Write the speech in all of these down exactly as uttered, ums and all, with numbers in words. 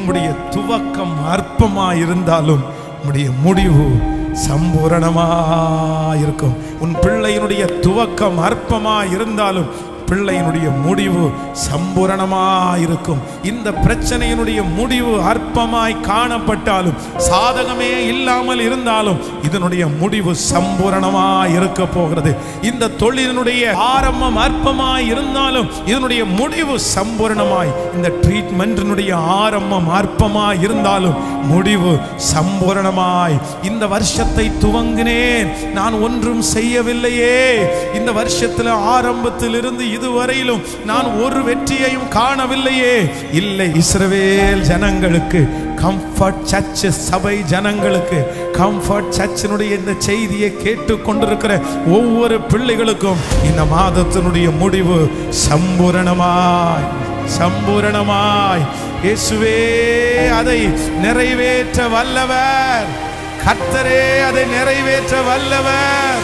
உம்முடைய துவக்கம் அற்பமாயிருந்தாலும் உம்முடைய முடிவு சம்பூரணமாயிருக்கும். உன் பிள்ளையினுடைய துவக்கம் அற்பமாயிருந்தாலும் பிள்ளையினுடைய முடிவு சம்பூரணமாயிருக்கும். இந்த பிரச்சனையினுடைய முடிவு அற்பமாய் காணப்பட்டாலும், சாதகமே இல்லாமல் இருந்தாலும், இதனுடைய முடிவு சம்பூரணமாய் இருக்க போகிறது. இந்த தொழிலினுடைய ஆரம்பம் அற்பமாய் இருந்தாலும் இதனுடைய முடிவு சம்பூரணமாய், இந்த ட்ரீட்மெண்டினுடைய ஆரம்பம் அற்பமாய் இருந்தாலும் முடிவு சம்பூரணமாய். இந்த வருஷத்தை துவங்கினேன், நான் ஒன்றும் செய்யவில்லையே, இந்த வருஷத்தில் ஆரம்பத்தில் இருந்து இதுவரையிலும் நான் ஒரு வெற்றியையும் காணவில்லையே. இல்லை, இஸ்ரவேல் ஜனங்களுக்கு, கம்ஃபர்ட் சர்ச் சபை ஜனங்களுக்கு, கம்ஃபர்ட் சர்ச்சினுடைய இந்த செய்தியை கேட்டு கொண்டிருக்கிற ஒவ்வொரு பிள்ளைகளுக்கும் இந்த மாதத்தினுடைய முடிவு சம்பூரணமாய் சம்பூரணமாய் இயேசுவே அதை நிறைவேற்ற வல்லவர், கர்த்தரே அதை நிறைவேற்ற வல்லவர்.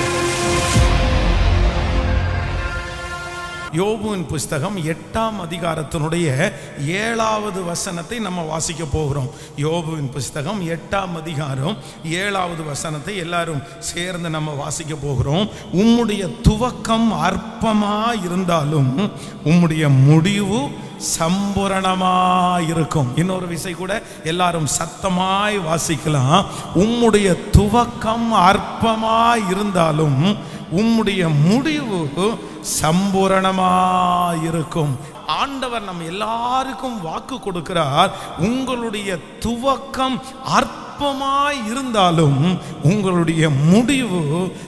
யோபுவின் புஸ்தகம் எட்டாம் அதிகாரத்தினுடைய ஏழாவது வசனத்தை நம்ம வாசிக்க போகிறோம். யோபுவின் புஸ்தகம் எட்டாம் அதிகாரம் ஏழாவது வசனத்தை எல்லாரும் சேர்ந்து நம்ம வாசிக்க போகிறோம். உம்முடைய துவக்கம் அற்பமாய் இருந்தாலும் உம்முடைய முடிவு சம்பூரணமாயிருக்கும். இன்னொரு விசை கூட எல்லாரும் சத்தமாய் வாசிக்கலாம். உம்முடைய துவக்கம் அற்பமாய் இருந்தாலும் உம்முடைய முடிவு சம்பூரணமாயிருக்கும். ஆண்டவர் நம்ம எல்லாருக்கும் வாக்கு கொடுக்கிறார். உங்களுடைய துவக்கம் அற்பமாய் இருந்தாலும் உங்களுடைய முடிவு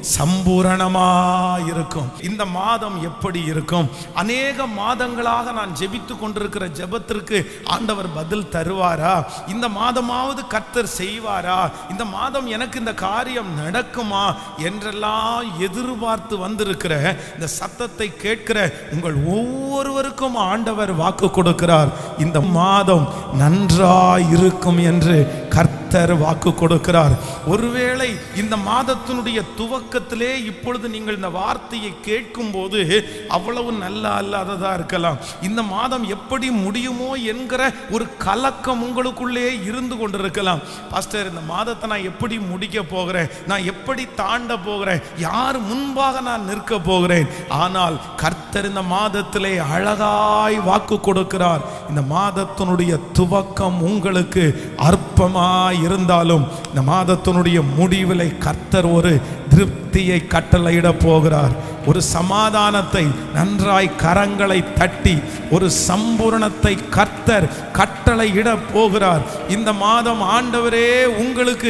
சம்பூரணமாயிருக்கும். இந்த மாதம் எப்படி இருக்கும்? அநேக மாதங்களாக நான் ஜெபித்து கொண்டிருக்கிற ஜெபத்திற்கு ஆண்டவர் பதில் தருவாரா? இந்த மாதமாவது கர்த்தர் செய்வாரா? இந்த மாதம் எனக்கு இந்த காரியம் நடக்குமா என்றெல்லாம் எதிர்பார்த்து வந்திருக்கிற இந்த சத்தத்தை கேட்கிற உங்கள் ஒவ்வொருவருக்கும் ஆண்டவர் வாக்கு கொடுக்கிறார். இந்த மாதம் நன்றாய் இருக்கும் என்று கர்த்தர் வாக்கு கொடுக்கிறார். ஒருவேளை இந்த மாதத்தினுடைய துவக்கத்திலே இப்பொழுது நீங்கள் இந்த வார்த்தையை கேட்கும் போது அவ்வளவு நல்லா அல்லாததா இருக்கலாம். இந்த மாதம் எப்படி முடியுமோ என்கிற ஒரு கலக்கம் உங்களுக்குள்ளே இருந்து கொண்டிருக்கலாம். பாஸ்டர், இந்த மாதத்தை நான் எப்படி முடிக்க போகிறேன், நான் எப்படி தாண்ட போகிறேன், யார் முன்பாக நான் நிற்க போகிறேன்? ஆனால் கர்த்தர் இந்த மாதத்திலே அழகாய் வாக்கு கொடுக்கிறார். இந்த மாதத்தினுடைய துவக்கம் உங்களுக்கு அற்பமாய் இருந்தாலும் இந்த மாதத்தினுடைய முடிவிலை கர்த்தர் ஒரு திருப்தியை கட்டளையிட போகிறார். ஒரு சமாதானத்தை நன்றாய் கரங்களை தட்டி ஒரு சம்பூரணத்தை கர்த்தர் கட்டளையிட போகிறார். இந்த மாதம் ஆண்டவரே உங்களுக்கு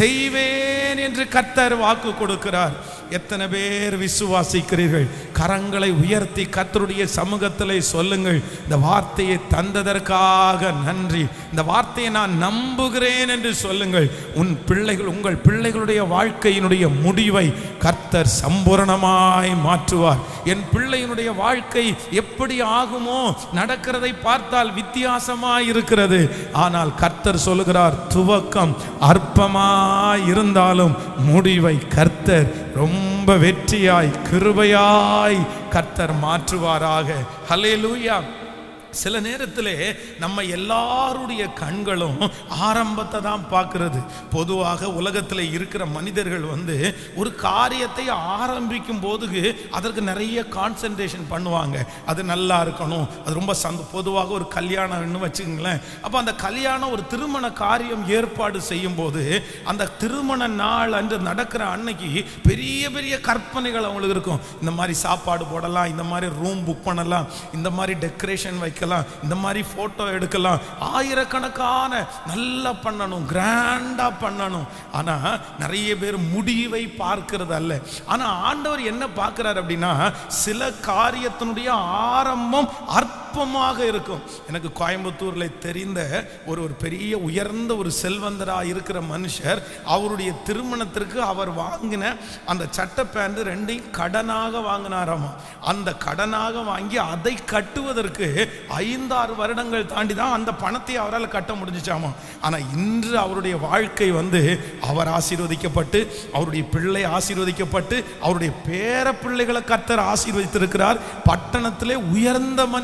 செய்வேன் என்று கர்த்தர் வாக்கு கொடுக்கிறார். எத்தனை பேர் விசுவாசிக்கிறீர்கள்? கரங்களை உயர்த்தி கர்த்தருடைய சமூகத்திலே சொல்லுங்கள், இந்த வார்த்தையை தந்ததற்காக நன்றி, இந்த வார்த்தையை நான் நம்புகிறேன் என்று சொல்லுங்கள். உன் பிள்ளைகள், உங்கள் பிள்ளைகளுடைய வாழ்க்கையினுடைய முடிவை கர்த்தர் சம்பூரணமாய் மாற்றுவார். என் பிள்ளையினுடைய வாழ்க்கை எப்படி ஆகுமோ, நடக்கிறதை பார்த்தால் வித்தியாசமாய் இருக்கிறது. ஆனால் கர்த்தர் சொல்லுகிறார், துவக்கம் அற்பமாய் இருந்தாலும் முடிவை கர்த்தர் ரொம்ப வெற்றியாய் கிருபையாய் கர்த்தர் மாற்றுவாராக. ஹல்லேலூயா. சில நேரத்திலே நம்ம எல்லாருடைய கண்களும் ஆரம்பத்தை தான் பார்க்கிறது. பொதுவாக உலகத்தில் இருக்கிற மனிதர்கள் வந்து ஒரு காரியத்தை ஆரம்பிக்கும் போது அதற்கு நிறைய கான்சன்ட்ரேஷன் பண்ணுவாங்க. அது நல்லா இருக்கணும், அது ரொம்ப சந்த பொதுவாக ஒரு கல்யாணம்னு வச்சுக்கங்களேன். அப்போ அந்த கல்யாணம் ஒரு திருமண காரியம் ஏற்பாடு செய்யும் போது அந்த திருமண நாள் அன்று நடக்கிற அன்னைக்கு பெரிய பெரிய கற்பனைகள் அவங்களுக்கு இருக்கும். இந்த மாதிரி சாப்பாடு போடலாம், இந்த மாதிரி ரூம் புக் பண்ணலாம், இந்த மாதிரி டெக்கரேஷன் வைக்கலாம், இந்த மாதிரி போட்டோ எடுக்கலாம், ஆயிரக்கணக்கான நல்லா பண்ணணும், கிராண்டா பண்ணணும். ஆனா நிறைய பேர் முடிவை பார்க்கிறது அல்ல. ஆனா ஆண்டவர் என்ன பார்க்கிறார் அப்படின்னா, சில காரியத்தினுடைய ஆரம்பம் அற்பமாக இருக்கும். எனக்கு கோயம்புத்தூர்ல தெரிந்த ஒரு ஒரு பெரிய உயர்ந்த ஒரு செல்வந்தரா இருக்கிற மனுஷர், அவருடைய திருமணத்திற்கு அவர் வாங்கின அந்த சட்டை பேண்ட் ரெண்டையும் கடனாக வாங்கினாராமா. அந்த கடனாக வாங்கி அதை கட்டுவதற்கு ஐந்தாறு வருடங்கள் தாண்டி தான் அந்த பணத்தை அவரால் கட்ட முடிஞ்சிச்சாமா. ஆனா இன்று அவருடைய வாழ்க்கை வந்து அவர் ஆசீர்வதிக்கப்பட்டு, அவருடைய பிள்ளை ஆசீர்வதிக்கப்பட்டு, அவருடைய பேர பிள்ளைகளை கர்த்தர் ஆசீர்வதித்திருக்கிறார். பட்டணத்திலே உயர்ந்த மனிதனாய்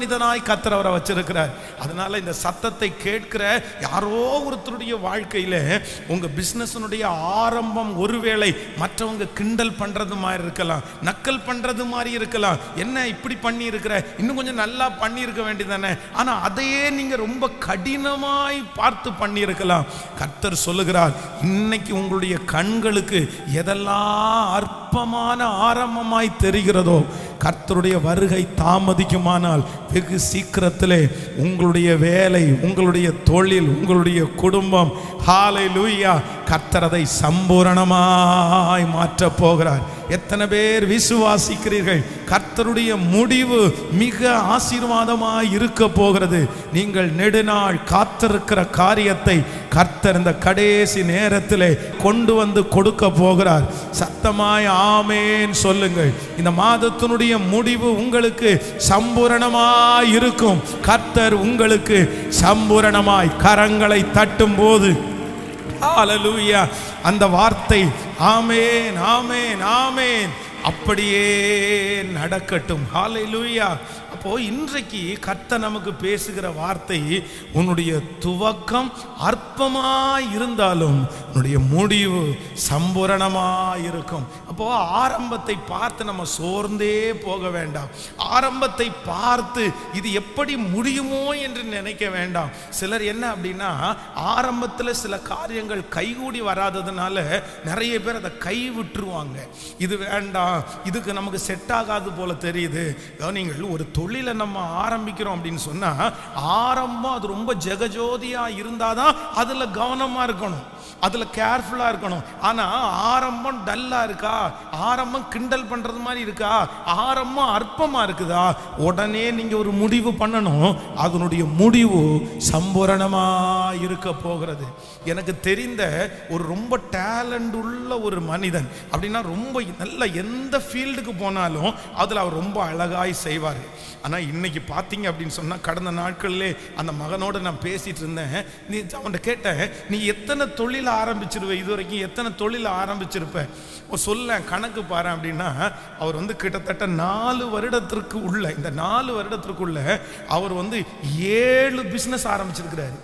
கர்த்தர் அவரை வச்சிருக்கிறார். அதனால இந்த சத்தத்தை கேட்கிற யாரோ ஒருத்தருடைய வாழ்க்கையில உங்க பிசினஸ்னுடைய ஆரம்பம் ஒருவேளை மற்றவங்க கிண்டல் பண்றது மாதிரி இருக்கலாம், நக்கல் பண்றது மாதிரி இருக்கலாம். என்ன இப்படி பண்ணி இருக்கிற, இன்னும் கொஞ்சம் நல்லா பண்ணி இருக்க வேண்டியதானே, ஆனா அதையே நீங்க ரொம்ப கடினமாய் பார்த்து பண்ணி இருக்கலாம். கர்த்தர் சொல்லுகிறார், இன்னைக்கு உங்களுடைய கண்களுக்கு எதெல்லாம் அற்பமான ஆரம்பமாய் தெரிகிறதோ கர்த்தருடைய வருகை தாமதிக்குமானால் வெகு சீக்கிரத்திலே உங்களுடைய வேலை, உங்களுடைய தொழில், உங்களுடைய குடும்பம், ஹல்லேலூயா, கர்த்தர் அதை சம்பூரணமாய் மாற்ற போகிறார். எத்தனை பேர் விசுவாசிக்கிறீர்கள்? கர்த்தருடைய முடிவு மிக ஆசீர்வாதமாய் இருக்க போகிறது. நீங்கள் நெடுநாள் காத்திருக்கிற காரியத்தை கர்த்தர் இந்த கடைசி நேரத்திலே கொண்டு வந்து கொடுக்க போகிறார். சத்தமாய் ஆமென் சொல்லுங்கள். இந்த மாதத்தினுடைய முடிவு உங்களுக்கு சம்பூரணமாய் இருக்கும். கர்த்தர் உங்களுக்கு சம்பூரணமாய் கரங்களை தட்டும் போது ஹல்லேலூயா, அந்த வார்த்தை ஆமென் ஆமென் ஆமென் அப்படியே நடக்கட்டும். ஹல்லேலூயா. அப்போ இன்றைக்கு கர்த்தர் நமக்கு பேசுகிற வார்த்தை, உன்னுடைய துவக்கம் அற்பமாய் இருந்தாலும் உன்னுடைய முடிவு சம்பூரணமாய் இருக்கும். அப்போ ஆரம்பத்தை பார்த்து நம்ம சோர்ந்தே போக வேண்டாம். ஆரம்பத்தை பார்த்து இது எப்படி முடியுமோ என்று நினைக்க வேண்டாம். சிலர் என்ன அப்படின்னா, ஆரம்பத்தில் சில காரியங்கள் கைகூடி வராததுனால நிறைய பேர் அதை கை விட்டுருவாங்க. இது வேண்டாம், இதுக்கு நமக்கு செட் ஆகாது போல தெரியுது. நீங்கள் ஒரு தொழிலை நம்ம ஆரம்பிக்கிறோம் அப்படின்னு சொன்னா, ஆரம்பம் அது ரொம்ப ஜெகஜோதியா இருந்தாதான் அதுல கவனமா இருக்கணும், அதுல கேர்ஃபுல்லா இருக்கணும். ஆனா ஆரம்பம் டல்லா இருக்கா, ஆரம்பம் கிண்டல் பண்றது மாதிரி இருக்கா, ஆரம்பம் அற்பமா இருக்குதா, உடனே நீங்க ஒரு முடிவு பண்ணணும். அதனுடைய முடிவு சம்பூரணமா இருக்க போகிறது. எனக்கு தெரிந்த ஒரு ரொம்ப டேலண்ட் உள்ள ஒரு மனிதன் அப்படின்னா, ரொம்ப நல்ல எந்த ஃபீல்டுக்கு போனாலும் அதில் அவர் ரொம்ப அழகாய் செய்வார். ஆனால் இன்னைக்கு பார்த்தீங்க அப்படின்னு சொன்னால், கடந்த நாட்களிலே அந்த மகனோட நான் பேசிட்டு இருந்தேன். நீ அவன்கிட்ட கேட்டேன், நீ எத்தனை தொழில் ஆரம்பிச்சிருவ, இது வரைக்கும் எத்தனை தொழில் ஆரம்பிச்சிருப்ப சொல்ல, கணக்கு பாரு அப்படின்னா, அவர் வந்து கிட்டத்தட்ட நாலு வருடத்திற்கு உள்ள இந்த நாலு வருடத்திற்குள்ள அவர் வந்து ஏழு பிஸ்னஸ் ஆரம்பிச்சிருக்கிறாரு.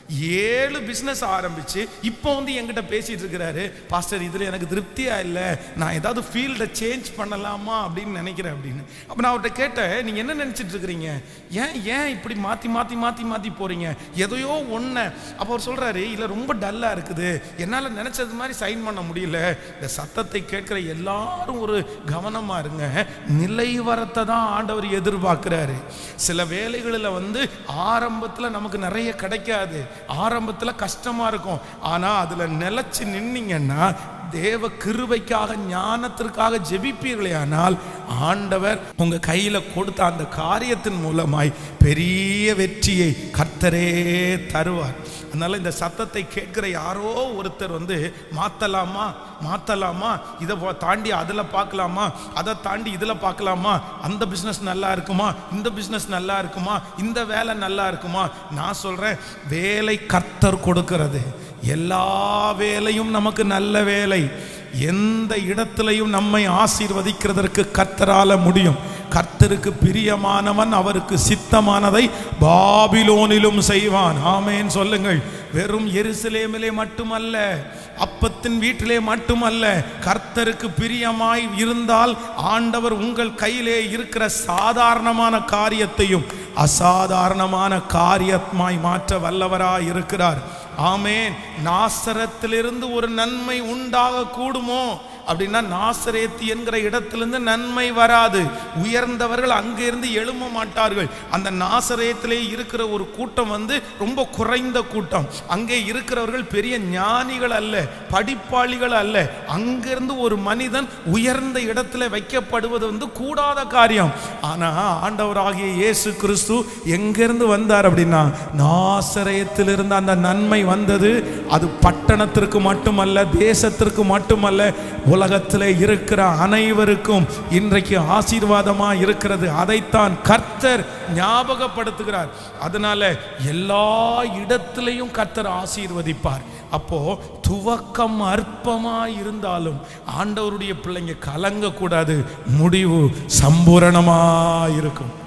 ஏழு பிஸ்னஸ் ஆரம்பிச்சு இப்போ வந்து என்கிட்ட பேசிட்டு இருக்கிறாரு, பாஸ்டர் இதில் எனக்கு திருப்தியா இல்லை, நான் ஏதாவது ஃபீல்டை சேஞ்ச் பண்ணலாமா அப்படின்னு நினைக்கிறேன் அப்படின்னு. அப்போ நான் அவர்கிட்ட கேட்டேன், நீங்கள் என்ன நினச்சிட்டு இருக்கிறீங்க, ஏன் ஏன் இப்படி மாற்றி மாற்றி மாற்றி மாற்றி போகிறீங்க, எதையோ ஒன்று. அப்போ அவர் சொல்கிறாரு, இல்லை ரொம்ப டல்லாக இருக்குது, என்னால் நினச்சது மாதிரி சைன் பண்ண முடியல. இந்த சத்தத்தை கேட்குற எல்லாரும் ஒரு கவனமாக இருங்க. நிலைவரத்தை தான் ஆண்டவர் எதிர்பார்க்குறாரு. சில வேலைகளில் வந்து ஆரம்பத்தில் நமக்கு நிறைய கிடைக்காது, ஆரம்பத்தில் கஷ்டமா இருக்கும். ஆனா அதுல நிலைச்சு நின்னீங்கன்னா, தேவ கிருபைக்காக ஞானத்திற்காக ஜெபிப்பீர்களே ஆனால், ஆண்டவர் உங்க கையில கொடுத்த அந்த காரியத்தின் மூலமாய் பெரிய வெற்றியை கர்த்தரே தருவார். அதனால இந்த சத்தத்தை கேட்கிற யாரோ ஒருத்தர் வந்து மாத்தலாமா மாத்தலாமா இதை தாண்டி அதுல பார்க்கலாமா, அதை தாண்டி இதுல பார்க்கலாமா, அந்த பிசினஸ் நல்லா இருக்குமா, இந்த பிசினஸ் நல்லா இருக்குமா, இந்த வேலை நல்லா இருக்குமா. நான் சொல்றேன், வேலை கர்த்தர் கொடுக்கிறது. எல்லா வேலையும் நமக்கு நல்ல வேலை. எந்த இடத்திலையும் நம்மை ஆசீர்வதிக்கிறதற்கு கர்த்தரால முடியும். கர்த்தருக்கு பிரியமானவன் அவருக்கு சித்தமானதை பாபிலோனிலும் செய்வான். ஆமென் சொல்லுங்கள். வெறும் எருசலேமிலே மட்டுமல்ல, அப்பத்தின் வீட்டிலே மட்டுமல்ல, கர்த்தருக்கு பிரியமாய் இருந்தால் ஆண்டவர் உங்கள் கையிலே இருக்கிற சாதாரணமான காரியத்தையும் அசாதாரணமான காரியமாய் மாற்ற வல்லவராய் இருக்கிறார். ஆமென். நாசரத்திலிருந்து ஒரு நன்மை உண்டாக கூடுமோ அப்படின்னா, நாசரேத்து என்கிற இடத்திலிருந்து நன்மை வராது. உயர்ந்தவர்கள் அங்கிருந்து எழும்ப மாட்டார்கள். அந்த நாசரேத்திலே இருக்கிற ஒரு கூட்டம் வந்து ரொம்ப குறைந்த கூட்டம். அங்கே இருக்கிறவர்கள் பெரிய ஞானிகள் அல்ல, படிப்பாளிகள் அல்ல. அங்கிருந்து ஒரு மனிதன் உயர்ந்த இடத்துல வைக்கப்படுவது வந்து கூடாத காரியம். ஆனா ஆண்டவராகிய இயேசு கிறிஸ்து எங்கிருந்து வந்தார் அப்படின்னா, நாசரேத்திலிருந்து அந்த நன்மை வந்தது. அது பட்டணத்திற்கு மட்டுமல்ல, தேசத்திற்கு மட்டுமல்ல, உலகத்திலே இருக்கிற அனைவருக்கும் இன்றைக்கு ஆசீர்வாதமா இருக்கிறது. அதைத்தான் கர்த்தர் ஞாபகப்படுத்துகிறார். அதனால எல்லா இடத்திலையும் கர்த்தர் ஆசீர்வதிப்பார். அப்போ துவக்கம் அற்பமா இருந்தாலும் ஆண்டவருடைய பிள்ளைங்க கலங்க கூடாது, முடிவு சம்பூரணமா இருக்கும்.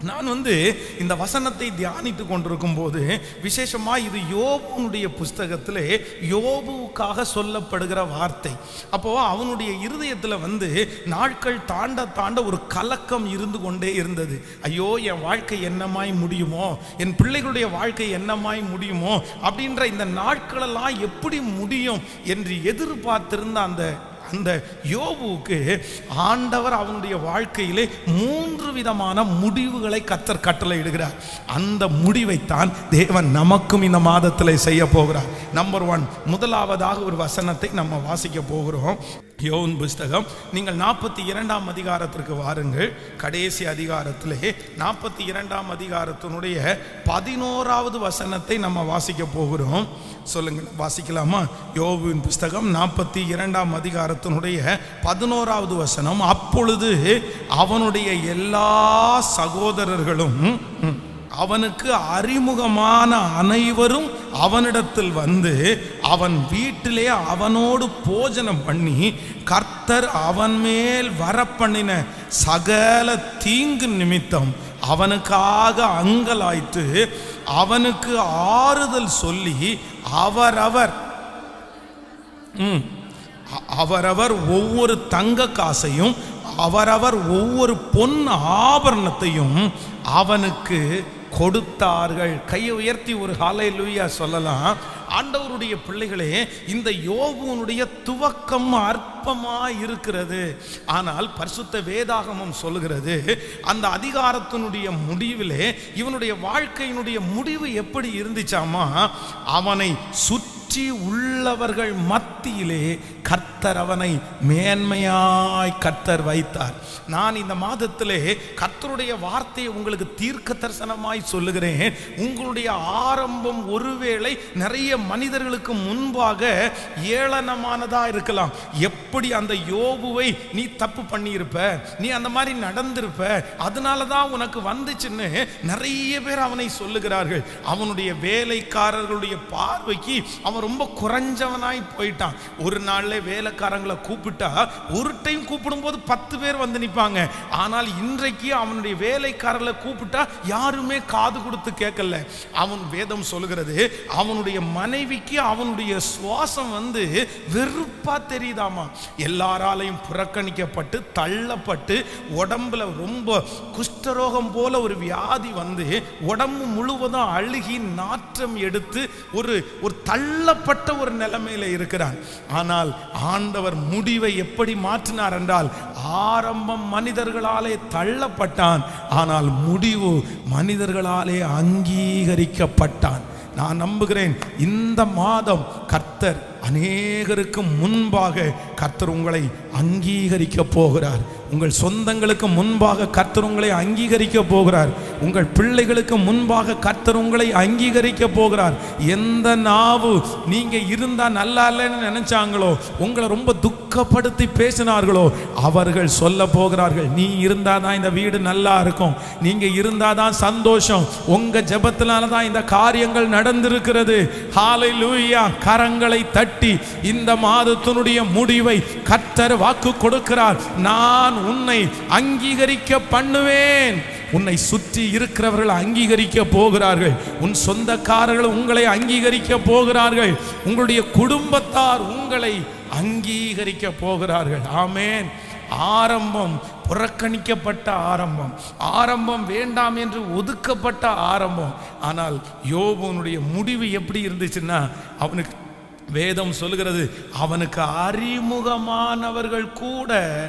நான் வந்து இந்த வசனத்தை தியானித்து கொண்டிருக்கும் போது விசேஷமா இது யோபுனுடைய புஸ்தகத்திலே யோபுவுக்காக சொல்லப்படுகிற வார்த்தை. அப்போ அவனுடைய இருதயத்தில் வந்து நாட்கள் தாண்ட தாண்ட ஒரு கலக்கம் இருந்து கொண்டே இருந்தது. ஐயோ, என் வாழ்க்கை என்னமாய் முடியுமோ, என் பிள்ளைகளுடைய வாழ்க்கை என்னமாய் முடியுமோ அப்படின்ற இந்த நாட்களெல்லாம் எப்படி முடியும் என்று எதிர்பார்த்திருந்த அந்த அந்த யோபுவுக்கு ஆண்டவர் அவனுடைய வாழ்க்கையிலே மூன்று விதமான முடிவுகளை கர்த்தர் கட்டளை இடுகிறார். அந்த முடிவைத்தான் தேவன் நமக்கும் இந்த மாதத்தில் செய்ய போகிறார். நம்பர் ஒன், முதலாவதாக ஒரு வசனத்தை நம்ம வாசிக்க போகிறோம். யோபு புஸ்தகம் நீங்கள் நாற்பத்தி இரண்டாம் அதிகாரத்திற்கு வாருங்கள். கடைசி அதிகாரத்திலே நாற்பத்தி இரண்டாம் அதிகாரத்தினுடைய பதினோராவது வசனத்தை நம்ம வாசிக்க போகிறோம். சொல்லுங்க, வாசிக்கலாமா? யோபுவின் புஸ்தகம் நாற்பத்தி இரண்டாம் அதிகாரத்தினுடைய பதினோராவது வசனம். அப்பொழுது அவனுடைய எல்லா சகோதரர்களும் அவனுக்கு அறிமுகமான அனைவரும் அவனிடத்தில் வந்து அவன் வீட்டிலே அவனோடு போஜனம் பண்ணி கர்த்தர் அவன் மேல் வரப்பண்ணின சகல தீங்கு நிமித்தம் அவனுக்காக அங்கலாய்த்து அவனுக்கு ஆறுதல் சொல்லி அவரவர் அவரவர் ஒவ்வொரு தங்க காசையும் அவரவர் ஒவ்வொரு பொன் ஆபரணத்தையும் அவனுக்கு கொடுத்தார்கள். கையை உயர்த்தி ஒரு ஹல்லேலூயா சொல்லலாம். ஆண்டவருடைய பிள்ளைகளே, இந்த யோபுனுடைய துவக்கம் அற்பமாய் இருக்கிறது. ஆனால் பரிசுத்த வேதாகமம் சொல்லுகிறது அந்த அதிகாரத்தினுடைய முடிவிலே இவனுடைய வாழ்க்கையினுடைய முடிவு எப்படி இருந்துச்சாமா? அவனை சுற்றி உள்ளவர்கள் மத்தியிலே கர்த்தர் அவனை மேன்மையாய் கர்த்தர் வைத்தார். நான் இந்த மாதத்திலே கர்த்தருடைய வார்த்தையை உங்களுக்கு தீர்க்க தரிசனமாய் சொல்லுகிறேன். உங்களுடைய ஆரம்பம் ஒருவேளை நிறைய மனிதர்களுக்கு முன்பாக ஏளனமானதா இருக்கலாம். எப்படி அந்த யோபுவை நீ தப்பு பண்ணியிருப்ப, நீ அந்த மாதிரி நடந்திருப்ப, அதனாலதான் உனக்கு வந்துச்சுன்னு நிறைய பேர் அவனை சொல்லுகிறார்கள். அவனுடைய வேலைக்காரர்களுடைய பார்வைக்கு அவன் ரொம்ப குறைஞ்சவனாய் போயிட்டான். ஒரு நாள்ல வேலைக்காரங்களை கூப்பிட்டா ஒரு டைம் கூப்பிடும் போது பத்து பேர் வந்து நிற்பாங்க. ஆனால் இன்றைக்கு அவனுடைய வேலைக்காரர்களை கூப்பிட்டா யாருமே காது கொடுத்து கேட்கல. அவன் வேதம் சொல்லுகிறது அவனுடைய மனைவிக்கு அவனுடைய சுவாசம் வந்து வெறுப்பா தெரியுதாமா. எல்லாராலையும் புறக்கணிக்கப்பட்டு தள்ளப்பட்டு உடம்புல ரொம்ப குஷ்டரோகம் போல ஒரு வியாதி வந்து உடம்பு முழுவதும் அழுகி நாற்றம் எடுத்து ஒரு ஒரு தள்ளப்பட்ட ஒரு நிலைமையில இருக்கிறான். ஆனால் ஆண்டவர் முடிவை எப்படி மாற்றினார் என்றால், ஆரம்பம் மனிதர்களாலே தள்ளப்பட்டான், ஆனால் முடிவு மனிதர்களாலே அங்கீகரிக்கப்பட்டான். நான் நம்புகிறேன் இந்த மாதம் கர்த்தர் அநேகருக்கு முன்பாக கர்த்தர் உங்களை அங்கீகரிக்க போகிறார். உங்கள் சொந்தங்களுக்கு முன்பாக கர்த்தர் உங்களை அங்கீகரிக்க போகிறார். உங்கள் பிள்ளைகளுக்கு முன்பாக கர்த்தர் உங்களை அங்கீகரிக்க போகிறார். எந்த நாவு நீங்க இருந்தா நல்லா இல்லைன்னு நினைச்சாங்களோ, உங்களை ரொம்ப துக்கப்படுத்தி பேசினார்களோ, அவர்கள் சொல்ல போகிறார்கள் நீ இருந்தாதான் இந்த வீடு நல்லா இருக்கும், நீங்க இருந்தாதான் சந்தோஷம், உங்க ஜெபத்தினால தான் இந்த காரியங்கள் நடந்திருக்கிறது. ஹல்லேலூயா. கரங்களை தட்டி இந்த மாதத்தினுடைய முடிவை கர்த்தர் வாக்கு கொடுக்கிறார். நான் உன்னை அங்கீகரிக்க பண்ணுவேன். உன்னை சுற்றி இருக்கிறவர்கள் அங்கீகரிக்க போகிறார்கள். உன் சொந்தக்காரர்கள் உங்களை அங்கீகரிக்க போகிறார்கள். உங்களுடைய குடும்பத்தார் உங்களை அங்கீகரிக்க போகிறார்கள். ஆமென். ஆரம்பம் புறக்கணிக்கப்பட்ட ஆரம்பம், ஆரம்பம் வேண்டாம் என்று ஒதுக்கப்பட்ட ஆரம்பம். ஆனால் யோபுனுடைய முடிவு எப்படி இருந்துச்சுன்னா, அவனுக்கு வேதம் சொல்லுகிறது அவனுக்கு அறிமுகமானவர்கள் கூட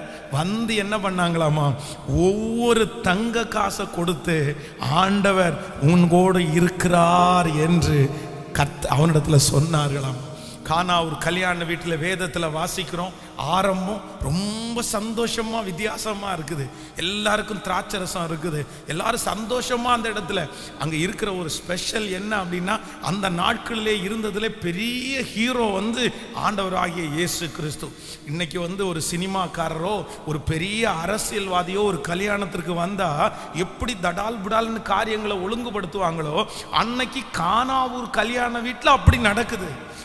வந்து என்ன பண்ணாங்களாமா, ஒவ்வொரு தங்க காசை கொடுத்து ஆண்டவர் உன்கூட இருக்கிறார் என்று கத் அவனிடத்துல சொன்னார்களாம். கானா ஒரு கல்யாண வீட்டில் வேதத்தில் வாசிக்கிறோம். ஆரம்பம் ரொம்ப சந்தோஷமா வித்தியாசமா இருக்குது. எல்லாருக்கும் திராட்சரசம் இருக்குது. எல்லாரும் சந்தோஷமா அந்த இடத்துல அங்க இருக்கிற ஒரு ஸ்பெஷல் என்ன அப்படின்னா, அந்த நாட்களிலே இருந்ததுல பெரிய ஹீரோ வந்து ஆண்டவராகிய இயேசு கிறிஸ்து. இன்னைக்கு வந்து ஒரு சினிமாக்காரரோ ஒரு பெரிய அரசியல்வாதியோ ஒரு கல்யாணத்திற்கு வந்தா எப்படி தடால் புடால்னு காரியங்களை ஒழுங்குபடுத்துவாங்களோ, அன்னைக்கு கானாவூர் கல்யாண வீட்டில் அப்படி நடக்குது.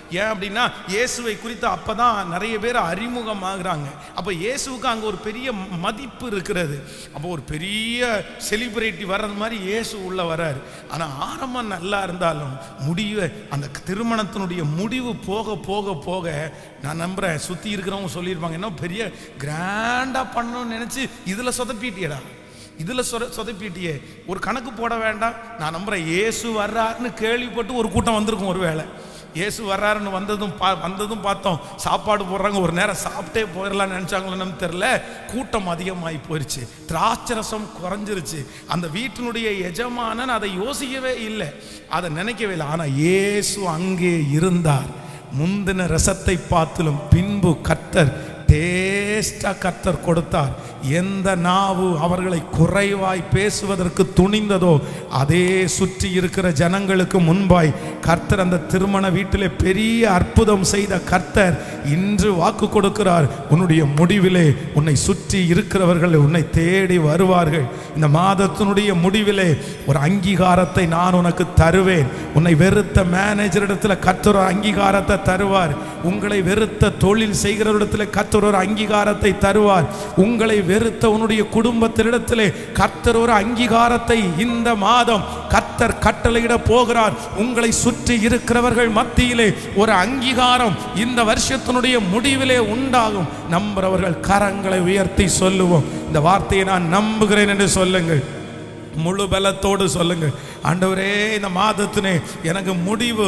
ஏன் அப்படின்னா இயேசுவை குறித்து அப்பதான் நிறைய பேர் அறிமுகமாகறாங்க. அப்போ இயேசுவுக்கு அங்கே ஒரு பெரிய மதிப்பு இருக்கிறது. அப்போ ஒரு பெரிய செலிபிரிட்டி வர்றது மாதிரி இயேசு உள்ள வர்றாரு. ஆனால் ஆரம்பம் நல்லா இருந்தாலும் முடிவு, அந்த திருமணத்தினுடைய முடிவு போக போக போக நான் நம்புறேன் சுற்றி இருக்கிறவங்க சொல்லியிருப்பாங்க, என்ன பெரிய கிராண்டா பண்ணணும்னு நினைச்சு இதுல சொதப்பிட்டியடா, இதுல சொத சொதப்பிட்டியே ஒரு கணக்கு போட வேண்டாம். நான் நம்புறேன் இயேசு வர்றாருன்னு கேள்விப்பட்டு ஒரு கூட்டம் வந்திருக்கும். ஒரு வேளை இயேசு வர்றாருன்னு வந்ததும் பா வந்ததும் பார்த்தோம் சாப்பாடு போடுறாங்க, ஒரு நேரம் சாப்பிட்டே போயிடலாம்னு நினைச்சாங்களோன்னு தெரியல, கூட்டம் அதிகமாகி போயிடுச்சு, திராட்சரசம் குறைஞ்சிருச்சு. அந்த வீட்டினுடைய எஜமானன் அதை யோசிக்கவே இல்லை, அதை நினைக்கவே இல்லை. ஆனால் இயேசு அங்கே இருந்தார். முந்தின ரசத்தை பார்த்திலும் பின்பு கர்த்தர் டேஸ்டா கர்த்தர் கொடுத்தார். எந்த நாவு அவர்களை குறைவாய் பேசுவதற்கு துணிந்ததோ அதே சுற்றி இருக்கிற ஜனங்களுக்கு முன்பாய் கர்த்தர் அந்த திருமண வீட்டிலே பெரிய அற்புதம் செய்த கர்த்தர் இன்று வாக்கு கொடுக்கிறார், உன்னுடைய முடிவிலே உன்னை சுற்றி இருக்கிறவர்கள் உன்னை தேடி வருவார்கள். இந்த மாதத்தினுடைய முடிவிலே ஒரு அங்கீகாரத்தை நான் உனக்கு தருவேன். உன்னை வெறுத்த மேனேஜரிடத்தில் கர்த்தர் ஒரு அங்கீகாரத்தை தருவார். உங்களை வெறுத்த தொழில் செய்கிறவரிடத்தில் கர்த்தர் ஒரு அங்கீகாரத்தை தருவார். உங்களை வெறுத்த உன்னுடைய குடும்பத்தினிடத்திலே கர்த்தர் ஒரு அங்கீகாரத்தை இந்த மாதம் கர்த்தர் கட்டளையிட போகிறார். உங்களை சுற்றி இருக்கிறவர்கள் மத்தியிலே ஒரு அங்கீகாரம் இந்த வருஷத்தினுடைய முடிவிலே உண்டாகும். நம்புறவர்கள் கரங்களை உயர்த்தி சொல்லுவோம், இந்த வார்த்தையை நான் நம்புகிறேன் என்று சொல்லுங்கள். முழு பலத்தோடு சொல்லுங்கள், ஆண்டவரே இந்த மாதத்தினே எனக்கு முடிவு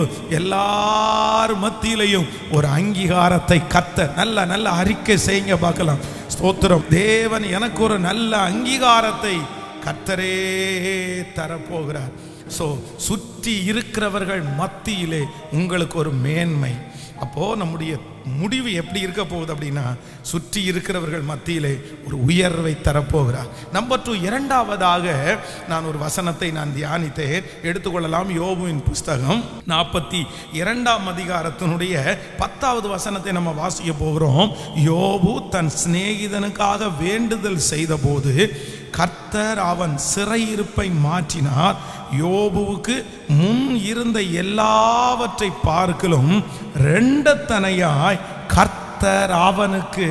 எல்லார் மத்தியிலையும் ஒரு அங்கீகாரத்தை கர்த்தர் நல்ல நல்ல அறிக்கை செய்யுங்க பார்க்கலாம். ஸ்தோத்திரம், தேவன் எனக்கு ஒரு நல்ல அங்கீகாரத்தை கர்த்தரே தரப்போகிறார். ஸோ சுற்றி இருக்கிறவர்கள் மத்தியிலே உங்களுக்கு ஒரு மேன்மை. அப்போ நம்முடைய முடிவு எப்படி இருக்க போகுது அப்படின்னா சுற்றி இருக்கிறவர்கள் மத்தியிலே ஒரு உயர்வை தரப்போகிறார். நம்பர் டூ, இரண்டாவதாக நான் ஒரு வசனத்தை நான் தியானித்தேன், எடுத்துக்கொள்ளலாம். யோபுவின் புஸ்தகம் நாற்பத்தி இரண்டாம் அதிகாரத்தினுடைய பத்தாவது வசனத்தை நம்ம வாசிக்க போகிறோம். யோபு தன் சிநேகிதனுக்காக வேண்டுதல் செய்த போது கர்த்தர் அவன் சிறையிருப்பை மாற்றினார். யோபுவுக்கு முன் இருந்த எல்லாவற்றை பார்க்கலும் இரண்டத்தனையாய் கர்த்தர் அவனுக்கு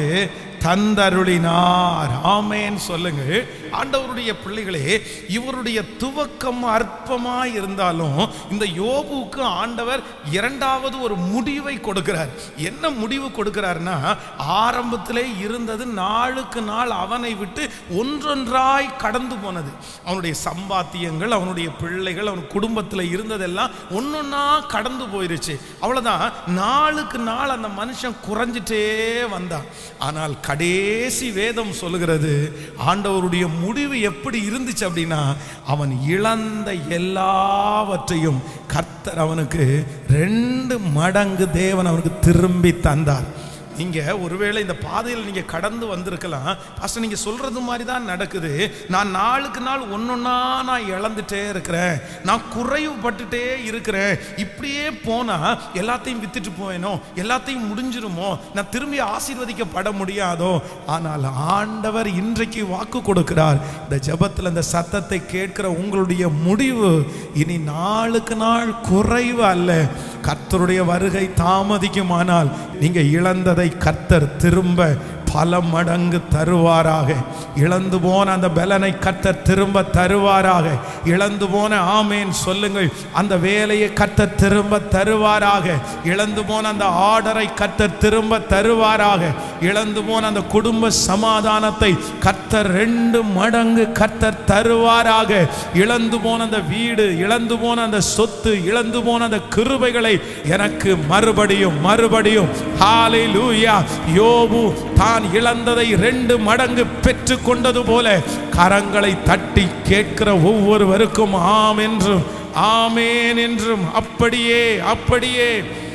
தந்தருளினார். ஆமென் சொல்லுங்கள். ஆண்டவருடைய பிள்ளைகளே, இவருடைய துவக்கம் அற்பமாய் இருந்தாலும் இந்த யோபுவுக்கு ஆண்டவர் இரண்டாவது ஒரு முடிவை கொடுக்கிறார். என்ன முடிவு கொடுக்கிறார்னா, ஆரம்பத்திலே இருந்தது நாளுக்கு நாள் அவனை விட்டு ஒன்றொன்றாய் கடந்து போனது. அவனுடைய சம்பாத்தியங்கள், அவனுடைய பிள்ளைகள், அவன் குடும்பத்தில் இருந்ததெல்லாம் ஒன்னொன்னா கடந்து போயிருச்சு. அவ்வளவுதான், நாளுக்கு நாள் அந்த மனுஷன் குறைஞ்சிட்டே வந்தான். ஆனால் கடைசி வேதம் சொல்லுகிறது, ஆண்டவருடைய முடிவு எப்படி இருந்துச்சு அப்படின்னா, அவன் இழந்த எல்லாவற்றையும் கர்த்தர் அவனுக்கு ரெண்டு மடங்கு தேவன் அவனுக்கு திரும்பி தந்தார். நீங்க ஒருவேளை இந்த பாதையில் நீங்க கடந்து வந்திருக்கலாம், பாஸ்டர் நீங்க சொல்றது மாதிரி தான் நடக்குது, நான் நாளுக்கு நாள் ஒன்னொன்னா நான் இழந்துட்டே இருக்கிறேன், நான் குறைவுபட்டுட்டே இருக்கிறேன், இப்படியே போனா எல்லாத்தையும் வித்துட்டு போவேனோ, எல்லாத்தையும் முடிஞ்சிருமோ, நான் திரும்பி ஆசீர்வதிக்கப்பட முடியாதோ. ஆனால் ஆண்டவர் இன்றைக்கு வாக்கு கொடுக்கிறார், இந்த ஜெபத்தில் இந்த சத்தத்தை கேட்கிற உங்களுடைய முடிவு இனி நாளுக்கு நாள் குறைவு அல்ல. கர்த்தருடைய வருகை தாமதிக்குமானால் நீங்க இழந்ததை கர்த்தர் திரும்ப பல மடங்கு தருவாராக. இழந்து போன அந்த பலனை கர்த்தர் திரும்ப தருவாராக. இழந்து போன ஆமேன் சொல்லுங்கள், அந்த வேலையை கர்த்தர் திரும்ப தருவாராக. இழந்து போன அந்த ஆர்டரை கர்த்தர் திரும்ப தருவாராக. இழந்து போன அந்த குடும்ப சமாதானத்தை கர்த்தர் ரெண்டு மடங்கு கர்த்தர் தருவாராக. இழந்து போன அந்த வீடு, இழந்து போன அந்த சொத்து, இழந்து போன அந்த கிருபைகளை எனக்கு மறுபடியும் மறுபடியும் ஹல்லேலூயா. யோபு தான் இழந்ததை ரெண்டு மடங்கு பெற்று கொண்டது போல கரங்களை தட்டி கேட்கிற ஒவ்வொருவருக்கும் ஆம் என்றும் ஆமேன் என்றும் அப்படியே அப்படியே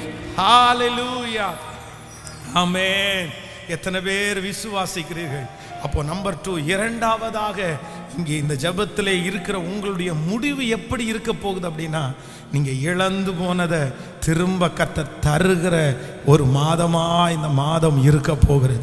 ஹல்லேலூயா ஆமென். எத்தனை பேர் விசுவாசிக்கிறீர்கள்? அப்போ நம்பர் டூ, இரண்டாவதாக இங்கே இந்த ஜெபத்திலே இருக்கிற உங்களுடைய முடிவு எப்படி இருக்க போகுது அப்படின்னா, நீங்க இழந்து போனதை திரும்ப கர்த்தர் தருகிற ஒரு மாதமா இந்த மாதம் இருக்க போகிறது.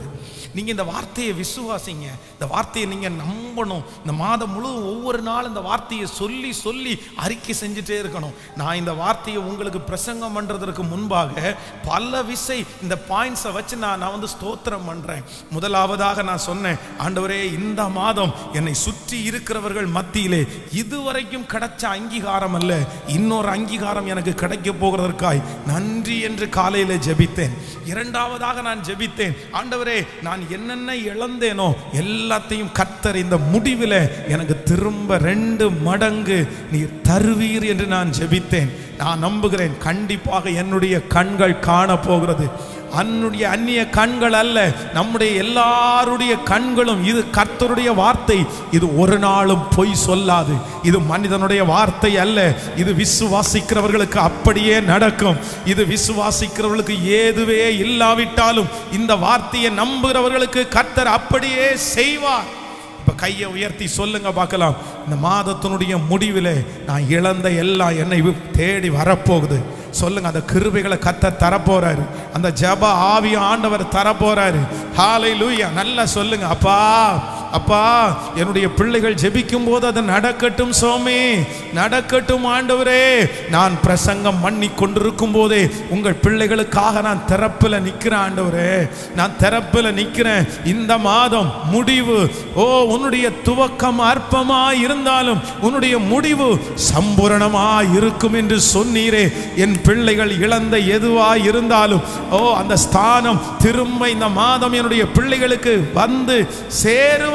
நீங்க இந்த வார்த்தையை விசுவாசிங்க, இந்த வார்த்தையை நீங்க நம்பணும். இந்த மாதம் முழுவதும் ஒவ்வொரு நாள் இந்த வார்த்தையை சொல்லி சொல்லி அறிக்கை செஞ்சுட்டே இருக்கணும். நான் இந்த வார்த்தையை உங்களுக்கு பிரசங்கம் பண்றதற்கு முன்பாக பல விசை இந்த பாயிண்ட்ஸை வச்சு நான் நான் வந்து ஸ்தோத்திரம் பண்றேன். முதலாவதாக நான் சொன்னேன், ஆண்டவரே இந்த மாதம் என்னை சுற்றி இருக்கிறவர்கள் மத்தியிலே இதுவரைக்கும் கிடைச்ச அங்கீகாரம் அல்ல, இன்னொரு அங்கீகாரம் எனக்கு கிடைக்க போகிறதற்காய் நன்றி என்று காலையில ஜெபித்தேன். இரண்டாவதாக நான் ஜெபித்தேன், ஆண்டவரே நான் என்னென்ன இழந்தேனோ எல்லாத்தையும் கர்த்தர் இந்த முடிவில் எனக்கு திரும்ப ரெண்டு மடங்கு நீர் தருவீர் என்று நான் ஜெபித்தேன். நான் நம்புகிறேன், கண்டிப்பாக என்னுடைய கண்கள் காண போகிறது. அன்னுடைய அந்நிய கண்கள் அல்ல, நம்முடைய எல்லாருடைய கண்களும். இது கர்த்தருடைய வார்த்தை, இது ஒரு நாளும் பொய் சொல்லாது. இது மனிதனுடைய வார்த்தை அல்ல, இது விசுவாசிக்கிறவர்களுக்கு அப்படியே நடக்கும். இது விசுவாசிக்கிறவர்களுக்கு ஏதுவே இல்லாவிட்டாலும் இந்த வார்த்தையை நம்புகிறவர்களுக்கு கர்த்தர் அப்படியே செய்வார். இப்ப கையை உயர்த்தி சொல்லுங்க பார்க்கலாம், இந்த மாதத்தினுடைய முடிவில் நான் இழந்த எல்லாம் என்னை தேடி வரப்போகுது. சொல்லுங்க, அந்த கிருபைகளை கர்த்தர் தரப்போறாரு, அந்த ஜெப ஆவிய ஆண்டவர் தரப்போறாரு. ஹல்லேலூயா. நல்லா சொல்லுங்க, அப்பா அப்பா என்னுடைய பிள்ளைகள் ஜெபிக்கும் போது அது நடக்கட்டும் சுவாமி, நடக்கட்டும் ஆண்டவரே. நான் பிரசங்கம் பண்ணி கொண்டிருக்கும் போதே உங்கள் பிள்ளைகளுக்காக நான் திறப்பில் நிற்கிறேன் ஆண்டவரே, நான் திறப்பில் நிற்கிறேன். இந்த மாதம் முடிவு, ஓ உன்னுடைய துவக்கம் அற்பமாய் இருந்தாலும் உன்னுடைய முடிவு சம்பூரணமாய் இருக்கும் என்று சொன்னீரே. என் பிள்ளைகள் இழந்த எதுவாய் இருந்தாலும் ஓ அந்த ஸ்தானம் திரும்ப இந்த மாதம் என்னுடைய பிள்ளைகளுக்கு வந்து சேருவதாக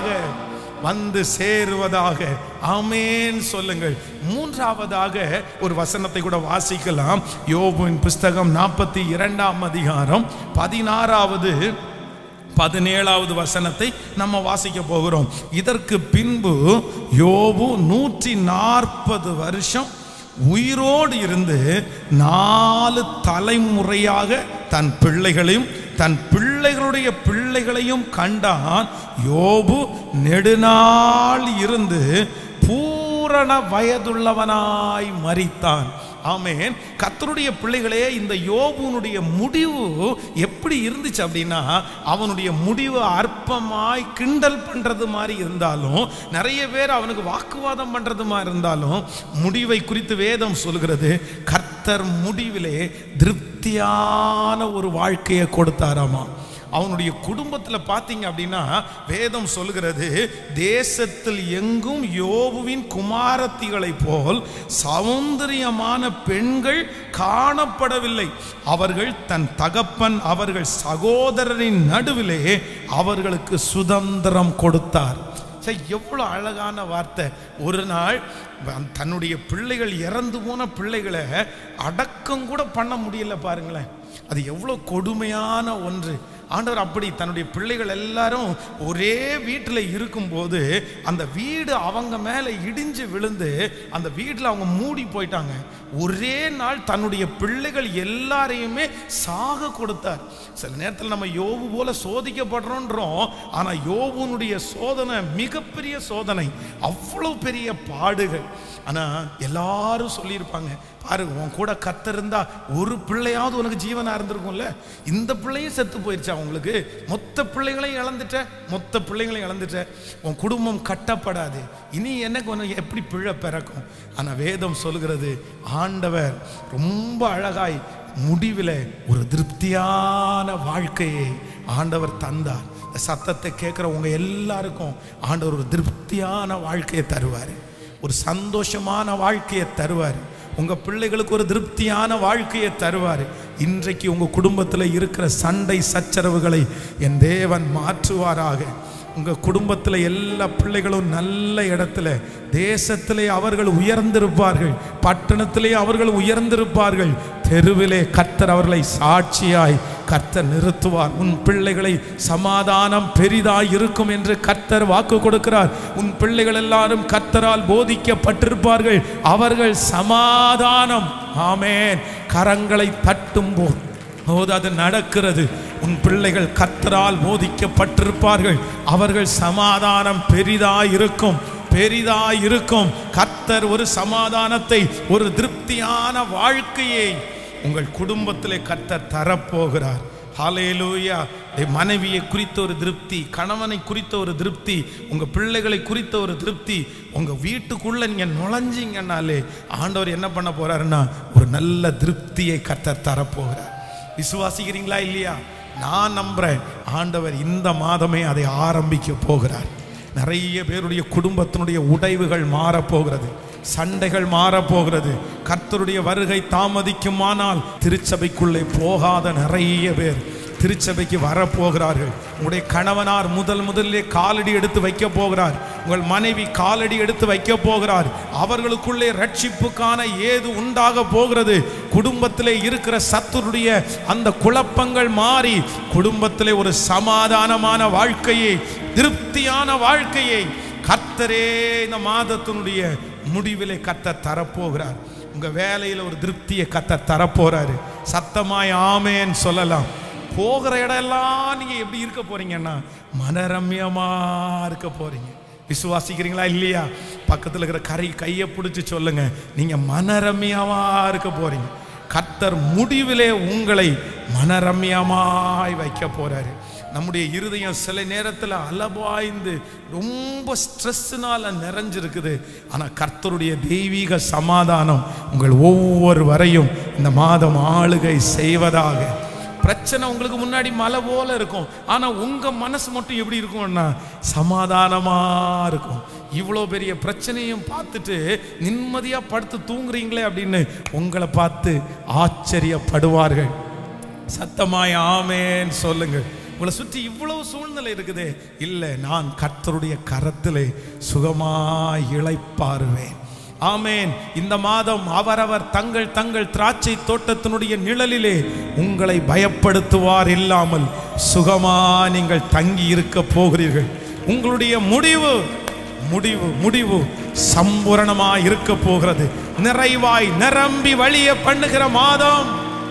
வந்து சேருவதாக. ஆமென் சொல்லுங்கள். மூன்றாவதாக ஒரு வசனத்தை கூட வாசிக்கலாம். யோபுவின் புஸ்தகம் நாற்பத்தி இரண்டாம் அதிகாரம் பதினாறாவது பதினேழாவது வசனத்தை நம்ம வாசிக்க போகிறோம். இதற்கு பின்பு யோபு நூற்றி நாற்பது வருஷம் உயிரோடு இருந்து நாலு தலைமுறையாக தன் பிள்ளைகளையும் தன் பிள்ளைகளுடைய பிள்ளைகளையும் கண்டான். யோபு நெடுநாள் இருந்து பூரண வயதுள்ளவனாய் மரித்தான். ஆமென். கர்த்தருடைய பிள்ளைகளே, இந்த யோபுனுடைய முடிவு எப்படி இருந்துச்சு அப்படின்னா, அவனுடைய முடிவு அற்பமாய் கிண்டல் பண்றது மாதிரி இருந்தாலும், நிறைய பேர் அவனுக்கு வாக்குவாதம் பண்றது மாதிரி இருந்தாலும், முடிவை குறித்து வேதம் சொல்கிறது, கர்த்தர் முடிவிலே திருப்தியான ஒரு வாழ்க்கையை கொடுத்தாராமா. அவனுடைய குடும்பத்தில் பார்த்தீங்க அப்படின்னா வேதம் சொல்கிறது, தேசத்தில் எங்கும் யோபுவின் குமாரத்திகளை போல் சௌந்தரியமான பெண்கள் காணப்படவில்லை. அவர்கள் தன் தகப்பன் அவர்கள் சகோதரரின் நடுவிலே அவர்களுக்கு சுதந்திரம் கொடுத்தார். எவ்வளோ அழகான வார்த்தை. ஒரு நாள் தன்னுடைய பிள்ளைகள் இறந்து போன பிள்ளைகளை அடக்கம் கூட பண்ண முடியல பாருங்களேன். அது எவ்வளோ கொடுமையான ஒன்று. ஆண்டவர் அப்படி தன்னுடைய பிள்ளைகள் எல்லாரும் ஒரே வீட்டில் இருக்கும்போது அந்த வீடு அவங்க மேலே இடிஞ்சு விழுந்து அந்த வீட்டில் அவங்க மூடி போயிட்டாங்க. ஒரே நாள் தன்னுடைய பிள்ளைகள் எல்லாரையுமே சாக கொடுத்தார். சில நேரத்தில் நம்ம யோபு போல சோதிக்கப்படுறோன்றோம், ஆனால் யோபுனுடைய சோதனை மிகப்பெரிய சோதனை, அவ்வளோ பெரிய பாடுகள். ஆனால் எல்லாரும் சொல்லியிருப்பாங்க, பாரு உன் கூட கத்திருந்தா ஒரு பிள்ளையாவது உனக்கு ஜீவனா இருந்திருக்கும்ல, இந்த பிள்ளையும் செத்து போயிடுச்சா உங்களுக்கு, மொத்த பிள்ளைகளையும் இழந்துட்ட மொத்த பிள்ளைகளையும் இழந்துட்ட உன் குடும்பம் கட்டப்படாது, இனி எனக்கு உனக்கு எப்படி பிள்ளை பிறக்கும். ஆனால் வேதம் சொல்கிறது, ஆண்டவர் ரொம்ப அழகாய் முடிவில் ஒரு திருப்தியான வாழ்க்கையை ஆண்டவர் தந்தார். சத்தத்தை கேட்குற உங்க எல்லாருக்கும் ஆண்டவர் ஒரு திருப்தியான வாழ்க்கையை தருவார், ஒரு சந்தோஷமான வாழ்க்கையை தருவார். உங்க பிள்ளைகளுக்கு ஒரு திருப்தியான வாழ்க்கையை தருவார். இன்றைக்கு உங்க குடும்பத்தில் இருக்கிற சண்டை சச்சரவுகளை என் தேவன் மாற்றுவாராக. உங்கள் குடும்பத்தில் எல்லா பிள்ளைகளும் நல்ல இடத்துல, தேசத்திலே அவர்கள் உயர்ந்திருப்பார்கள், பட்டணத்திலே அவர்கள் உயர்ந்திருப்பார்கள், தெருவிலே கர்த்தர் அவர்களை சாட்சியாய் கர்த்தர் நிறுத்துவார். உன் பிள்ளைகளை சமாதானம் பெரிதாய் இருக்கும் என்று கர்த்தர் வாக்கு கொடுக்கிறார். உன் பிள்ளைகள் எல்லாரும் கர்த்தரால் போதிக்கப்பட்டிருப்பார்கள், அவர்கள் சமாதானம். ஆமென். கரங்களை தட்டும் போது போது அது நடக்கிறது. உன் பிள்ளைகள் கர்த்தரால் போதிக்கப்பட்டிருப்பார்கள், அவர்கள் சமாதானம் பெரிதாய் இருக்கும், பெரிதாய் இருக்கும். கர்த்தர் ஒரு சமாதானத்தை, ஒரு திருப்தியான வாழ்க்கையை உங்கள் குடும்பத்திலே கர்த்தர் தரப்போகிறார். ஹல்லேலூயா. மனைவியை குறித்த ஒரு திருப்தி, கணவனை குறித்த ஒரு திருப்தி, உங்க பிள்ளைகளை குறித்த ஒரு திருப்தி, உங்க வீட்டுக்குள்ள நீங்க நுழைஞ்சிங்கன்னாலே ஆண்டவர் என்ன பண்ண போறாருன்னா ஒரு நல்ல திருப்தியை கர்த்தர் தரப்போகிறார். விசுவாசிக்கிறீங்களா இல்லையா? நான் நம்புறேன் ஆண்டவர் இந்த மாதமே அதை ஆரம்பிக்க போகிறார். நிறைய பேருடைய குடும்பத்தினுடைய உடைவுகள் மாறப்போகிறது, சண்டைகள் மாறப்போகிறது. கர்த்தருடைய வருகை தாமதிக்குமானால் திருச்சபைக்குள்ளே போகாத நிறைய பேர் திருச்சபைக்கு வரப்போகிறார்கள். உங்களுடைய கணவனார் முதல் முதலே காலடி எடுத்து வைக்க போகிறார். உங்கள் மனைவி காலடி எடுத்து வைக்க போகிறார். அவர்களுக்குள்ளே ரட்சிப்புக்கான ஏது உண்டாக போகிறது. குடும்பத்திலே இருக்கிற சத்துருடைய அந்த குழப்பங்கள் மாறி குடும்பத்திலே ஒரு சமாதானமான வாழ்க்கையை, திருப்தியான வாழ்க்கையை கர்த்தரே இந்த மாதத்தினுடைய முடிவிலே கர்த்தர் தரப்போகிறார். உங்க வேலையில ஒரு திருப்தியை கர்த்தர் தரப்போறாரு. சத்தமாய் ஆமேன் சொல்லலாம். போகிற இடம்லாம் நீங்க எப்படி இருக்க போறீங்கன்னா மனரம்யமா இருக்க போறீங்க. விசுவாசிக்கிறீங்களா இல்லையா? பக்கத்தில் இருக்கிற கரை கையை பிடிச்சி சொல்லுங்க, நீங்க மனரம்யமா இருக்க போறீங்க. கர்த்தர் முடிவிலே உங்களை மனரம்யமாய் வைக்க போறாரு. நம்முடைய இருதயம் சில நேரத்தில் அலபாய்ந்து ரொம்ப ஸ்ட்ரெஸ்னால நிறைஞ்சிருக்குது. ஆனால் கர்த்தருடைய தெய்வீக சமாதானம் உங்கள் ஒவ்வொருவரையும் இந்த மாதம் ஆளுகை செய்வதாக. பிரச்சனை உங்களுக்கு முன்னாடி மலை போல இருக்கும், ஆனா உங்க மனசு மட்டும் எப்படி இருக்கும்னா சமாதானமா இருக்கும். இவ்வளோ பெரிய பிரச்சனையும் பார்த்துட்டு நிம்மதியா படுத்து தூங்குறீங்களே அப்படின்னு உங்களை பார்த்து ஆச்சரியப்படுவார்கள். சத்தமாய் ஆமேன் சொல்லுங்க. உங்களை சுற்றி இவ்வளவு சூழ்நிலை இருக்குதே, இல்லை நான் கர்த்தருடைய கரத்திலே சுகமாய் இளைப்பாறுவேன். ஆமேன். இந்த மாதம் அவரவர் தங்கள் தங்கள் திராட்சை தோட்டத்தினுடைய நிழலிலே உங்களை பயப்படுத்துவார் இல்லாமல் சுகமா நீங்கள் தங்கி இருக்க போகிறீர்கள். உங்களுடைய முடிவு முடிவு முடிவு சம்பூரணமாய் இருக்க போகிறது. நிறைவாய் நிரம்பி வழிய பண்ணுகிற மாதம்.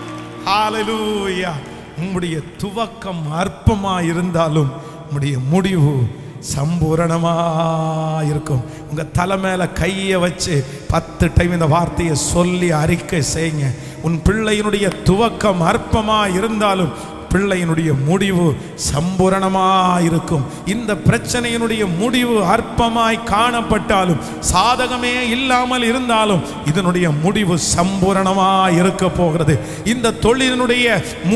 ஹல்லேலூயா. உம்முடைய துவக்கம் அற்பமாய் இருந்தாலும் உம்முடைய முடிவு சம்பூரணமா இருக்கும். உங்க தலை மேல கையை வச்சு பத்து டைம் இந்த வார்த்தையை சொல்லி அறிக்கை செய்யுங்க. உன் பிள்ளையினுடைய துவக்கம் அற்பமா இருந்தாலும் பிள்ளையினுடைய முடிவு சம்பூரணமாய் இருக்கும். இந்த பிரச்சனையினுடைய முடிவு அற்பமாய் காணப்பட்டாலும், சாதகமே இல்லாமல் இருந்தாலும் இதனுடைய முடிவு சம்பூரணமாய் இருக்க போகிறது. இந்த தொழிலினுடைய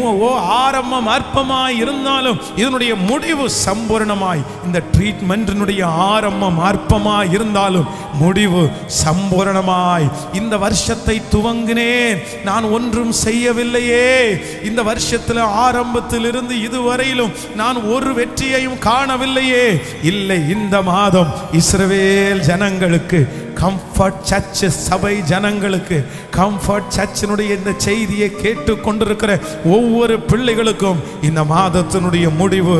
ஆரம்பம் அற்பமாய் இருந்தாலும் இதனுடைய முடிவு சம்பூரணமாய், இந்த ட்ரீட்மெண்டினுடைய ஆரம்பம் அற்பமாய் இருந்தாலும் முடிவு சம்பூரணமாய். இந்த வருஷத்தை துவங்கினேன், நான் ஒன்றும் செய்யவில்லையே, இந்த வருஷத்தில் ஆரம்ப இருந்து இதுவரையிலும் நான் ஒரு வெற்றியையும் காணவில்லையே. இல்லை, இந்த மாதம் இஸ்ரவேல் ஜனங்களுக்கு, கம்ஃபர்ட் சர்ச் சபை ஜனங்களுக்கு, கம்ஃபர்ட் சர்ச்சினுடைய இந்த செய்தியை கேட்டு கொண்டிருக்கிற ஒவ்வொரு பிள்ளைகளுக்கும் இந்த மாதத்தினுடைய முடிவு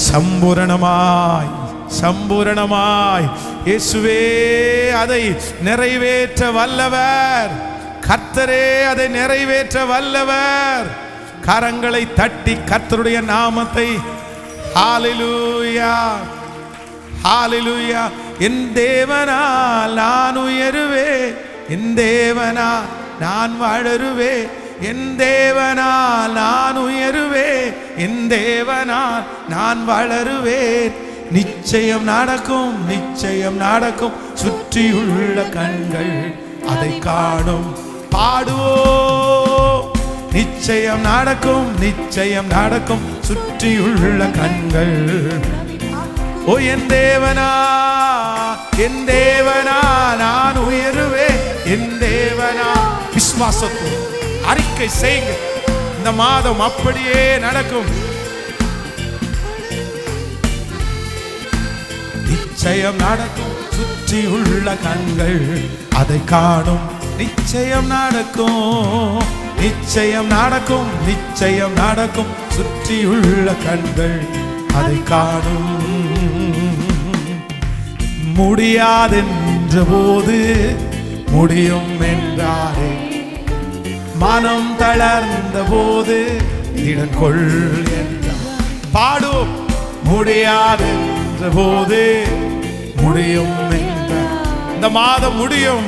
சம்பூரணமாய் சம்பூரணமாய் இயேசுவே அதை நிறைவேற்ற வல்லவர். கர்த்தரே அதை நிறைவேற்ற வல்லவர். கரங்களை தட்டி கர்த்தருடைய நாமத்தை ஹல்லேலூயா ஹல்லேலூயா. என் தேவனால் நான் உயருவே, என் தேவனால் நான் வளருவே, என் தேவனால் நான் உயருவே, என் தேவனால் நான் வளருவேன். நிச்சயம் நடக்கும், நிச்சயம் நடக்கும், சுற்றியுள்ள கண்கள் அதை காணும். பாடுவோம், நிச்சயம் நடக்கும், நிச்சயம் நடக்கும், சுற்றியுள்ள கண்கள். ஓ என் தேவனா, என் தேவனா நான் உயருவே, என் தேவனா. விசுவாசத்தோடு அறிக்கை செய்யுங்க, இந்த மாதம் அப்படியே நடக்கும். நிச்சயம் நடக்கும், சுற்றியுள்ள கண்கள் அதை காணும். நிச்சயம் நடக்கும், நிச்சயம் நடக்கும், நிச்சயம் நடக்கும், சுற்றியுள்ள கண்கள் அதை காணும். முடியாதென்ற போது முடியும் என்றாரே, மனம் தளர்ந்த போது இடம் கொள் என்றார். பாடும். முடியாதென்ற போது முடியும் என்றார். இந்த மாதம் முடியும்,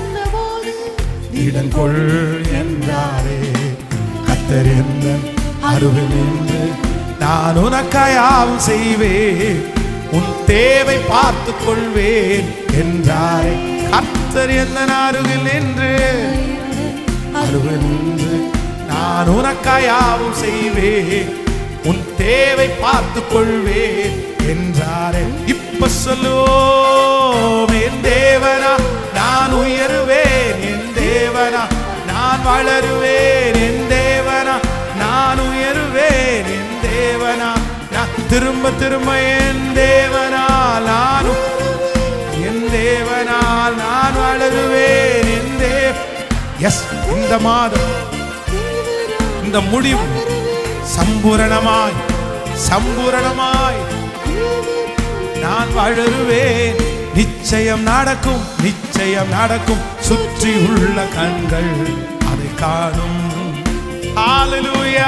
இடங்கொள் என்றாரே. கர்த்தர் எந்தன் அருகில் நின்று நான் உனக்காய் யாவும் செய்வேன், உன் தேவை பார்த்து கொள்வேன் என்றாரே. கர்த்தர் எந்த அருகில் நின்று அருகில் நின்று நான் உனக்காய் யாவும் செய்வேன், உன் தேவை பார்த்து கொள்வேன் என்றாரே. இப்ப சொல்லுவோம், என் தேவனா நான் உயருவேன், என் தேவனா நான் வளருவேன், என் தேவனா நான் உயருவேன், என் தேவனா நான் திரும்ப திரும்ப என் தேவனால் நான் என் தேவனால் நான் வளருவேன், என் தேவ. எஸ், இந்த மாதம் இந்த முடிவு சம்பூரணமாய் சம்பூரணமாய் நான் வளருவேன். நிச்சயம் நடக்கும், நிச்சயம் நடக்கும், சுற்றி உள்ள கண்கள் அதை காணும். ஹalleluya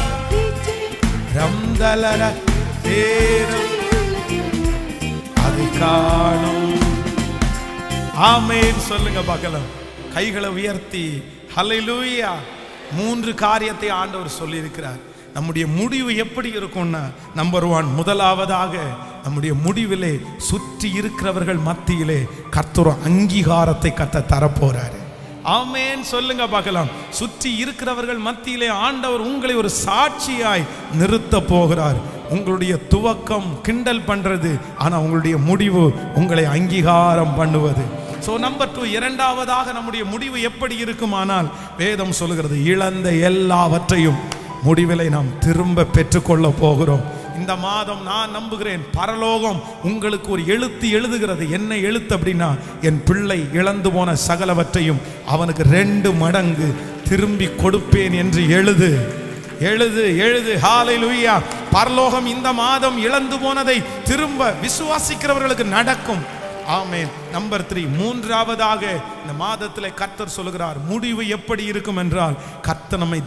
ரம்தலர தேரும் அதை காணும். ஆமென் சொல்லுங்க பார்க்கலாம். கைகளை உயர்த்தி ஹalleluya. மூன்று காரியத்தை ஆண்டவர் சொல்லி இருக்கிறார். நம்முடைய முடிவு எப்படி இருக்கும்னா, நம்பர் ஒன், முதலாவதாக நம்முடைய முடிவிலே சுற்றி இருக்கிறவர்கள் மத்தியிலே கர்த்தர் அங்கீகாரத்தை கத்த தரப்போறாரு. ஆமென் சொல்லுங்க பார்க்கலாம். சுற்றி இருக்கிறவர்கள் மத்தியிலே ஆண்டவர் உங்களை ஒரு சாட்சியாய் நிறுத்த போகிறார். உங்களுடைய துவக்கம் கிண்டல் பண்றது, ஆனா உங்களுடைய முடிவு உங்களை அங்கீகாரம் பண்ணுவது. சோ நம்பர் டூ, இரண்டாவதாக நம்முடைய முடிவு எப்படி இருக்குமானால் வேதம் சொல்லுகிறது, இழந்த எல்லாவற்றையும் முடிவிலை நாம் திரும்ப பெற்றுக்கொள்ள போகிறோம். இந்த மாதம் நான் நம்புகிறேன், பரலோகம் உங்களுக்கு ஒரு எழுத்து எழுதுகிறது. என்ன எழுத்து அப்படின்னா, என் பிள்ளை இழந்து போன சகலவற்றையும் அவனுக்கு ரெண்டு மடங்கு திரும்பி கொடுப்பேன் என்று எழுது எழுது எழுது ஹalleluya. பரலோகம் இந்த மாதம் இழந்து போனதை திரும்ப விசுவாசிக்கிறவர்களுக்கு நடக்கும். ஆமென். நம்பர் த்ரீ, மூன்றாவதாக இந்த மாதத்தில் கர்த்தர் சொல்லுகிறார், முடிவு எப்படி இருக்கும் என்றால், கர்த்தர் நம்மை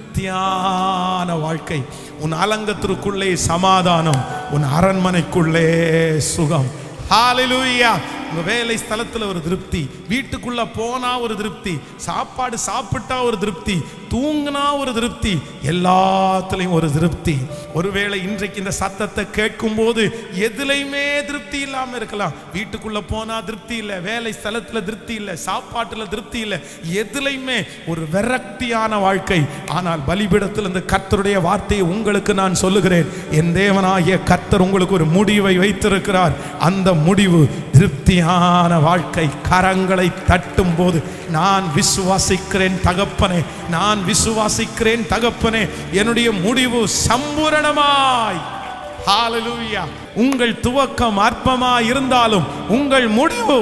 திருப்தியான வாழ்க்கை, உன் அலங்கத்திற்குள்ளே சமாதானம், உன் அரண்மனைக்குள்ளே சுகம். ஹalleluya. உங்க வேலை ஸ்தலத்தில் ஒரு திருப்தி, வீட்டுக்குள்ள போனா ஒரு திருப்தி, சாப்பாடு சாப்பிட்டா ஒரு திருப்தி, தூங்கினா ஒரு திருப்தி, எல்லாத்துலயும் ஒரு திருப்தி. ஒருவேளை இன்றைக்கு இந்த சத்தத்தை கேட்கும் போது எதுலையுமே திருப்தி இல்லாம இருக்கலாம். வீட்டுக்குள்ள போனா திருப்தி இல்லை, வேலை ஸ்தலத்துல திருப்தி இல்லை, சாப்பாட்டுல திருப்தி இல்லை, எதுலையுமே ஒரு விரக்தியான வாழ்க்கை. ஆனால் பலிபீடத்தில் இந்த கர்த்தருடைய வார்த்தையை உங்களுக்கு நான் சொல்லுகிறேன், என் தேவனாகிய கர்த்தர் உங்களுக்கு ஒரு முடிவை வைத்திருக்கிறார். அந்த முடிவு திருப்தியான வாழ்க்கை. கரங்களை தட்டும் போது, நான் விசுவாசிக்கிறேன் தகப்பனே, நான் விசுவாசிக்கிறேன் தகப்பனே, என்னுடைய முடிவு சம்பூரணமாய். ஹalleluya. உங்கள் துவக்கம் அற்பமாய் இருந்தாலும் உங்கள் முடிவு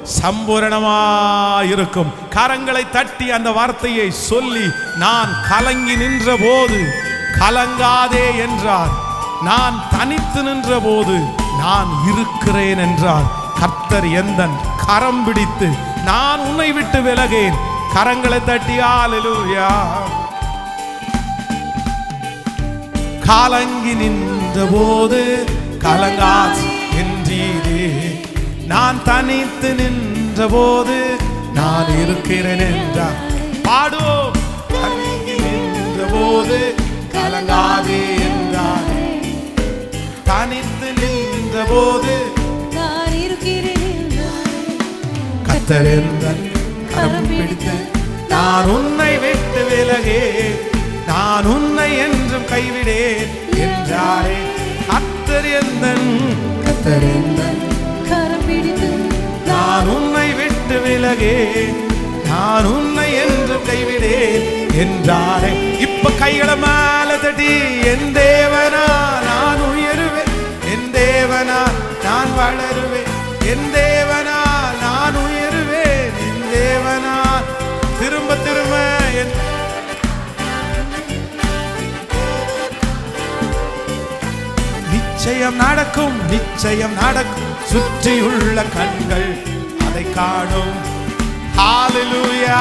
சம்பூரணமாய் இருக்கும். கரங்களை தட்டி அந்த வார்த்தையை சொல்லி, நான் கலங்கி நின்ற போது கலங்காதே என்றார், நான் தனித்து நின்ற போது நான் இருக்கிறேன் என்றார். கர்த்தர் எந்தன் கரம் பிடித்து நான் உன்னை விட்டு விலகேன். கரங்களை தட்டி ஹalleluya. கலங்கி நின்ற போது கலங்காது என்றீரே, நான் தனித்து நின்ற போது நான் இருக்கிறேன் என்றார். பாடுவோம். கலங்கி நின்ற போது கலங்காதே என்றார், தனித்து நின்ற போது நான் இருக்கிறேன் என்றார். கர்த்தர் எந்தன் கரம் பிடித்து நான் உன்னை விட்டு விலகே, நான் உன்னை என்றும் கைவிடேன் என்றாரே. கர்த்தர் எந்தன் கர்த்தர் எந்தன் கரம் பிடித்து நான் உன்னை விட்டு விலகே, நான் உன்னை என்றும் கைவிடேன் என்றாரே. இப்ப கைகளை மேல தட்டி, என் தேவனா நான் உயருவேன், என் தேவனா நான் வளருவேன், என் தேவனா நான் உயருவேன், என் தேவனா திரும்ப திரும்ப என் நிச்சயம் நடக்கும், நிச்சயம் நடக்கும், சுற்றியுள்ள கண்கள் அதை காணும். ஹalleluya.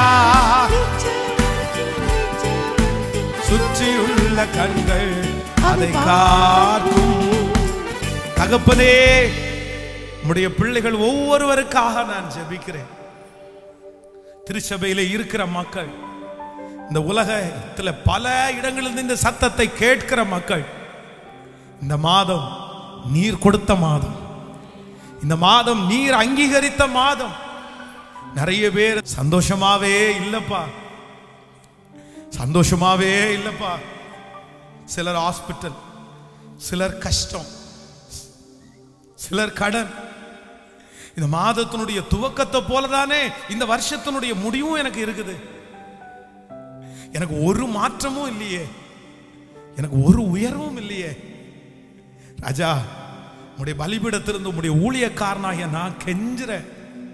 சுற்றியுள்ள கண்கள் அதை காக்கும். தகப்பனே, உம்முடைய பிள்ளைகள் ஒவ்வொருவருக்காக நான் ஜெபிக்கிறேன். திருச்சபையிலே இருக்கிற மக்கள், இந்த உலகத்தில் பல இடங்களில் இந்த சத்தத்தை கேட்கிற மக்கள், இந்த மாதம் நீர் கொடுத்த மாதம், இந்த மாதம் நீர் அங்கீகரித்த மாதம். நிறைய பேர் சந்தோஷமாவே இல்லப்பா, சந்தோஷமாவே இல்லப்பா. சிலர் ஹாஸ்பிட்டல், சிலர் கஷ்டம், சிலர் கடன். இந்த மாதத்தினுடைய துவக்கத்தை போலதானே இந்த வருஷத்தினுடைய முடிவும் எனக்கு இருக்குது. எனக்கு ஒரு மாற்றமும் இல்லையே, எனக்கு ஒரு உயர்வும் இல்லையே. ராஜா, உடைய பலிபீடத்திலிருந்து உடைய ஊழியக்காரனாகிய நான் கெஞ்சுறேன்.